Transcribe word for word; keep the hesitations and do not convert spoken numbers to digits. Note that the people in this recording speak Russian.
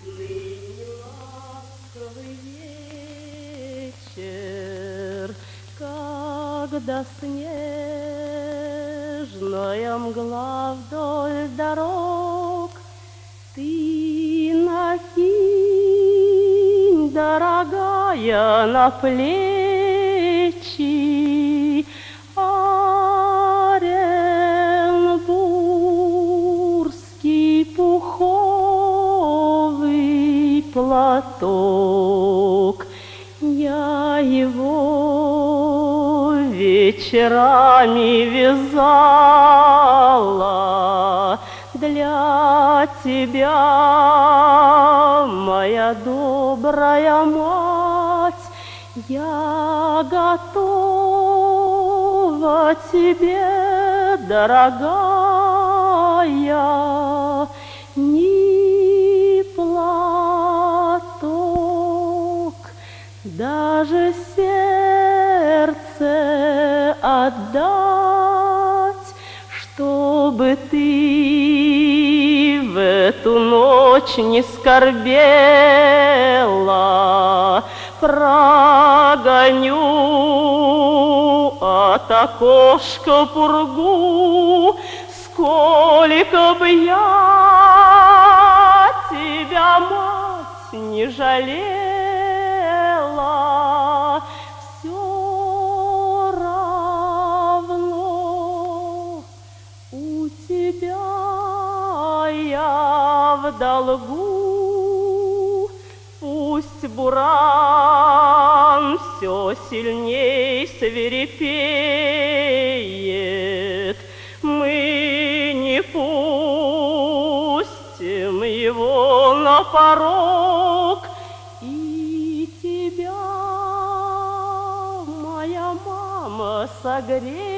Ныне ласковый вечер, когда снежная мгла вдоль дорог, ты накинь, дорогая, на плечи оренбургский пуховый платок. Я его вечерами вязала для тебя, моя добрая мать. Я готова тебе, дорогая, ни платок, даже сердце отдать, чтобы ты в эту ночь не скорбела. Прогоню от окошка пургу, сколько бы я тебя, мать, не жалела, все равно у тебя я в долгу. Пусть буран все сильней свирепеет, мы не пустим его на порог. И тебя, моя мама, согреет